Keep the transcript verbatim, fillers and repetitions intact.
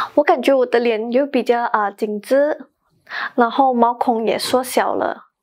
我感觉我的脸又比较啊、呃、紧致，然后毛孔也缩小了。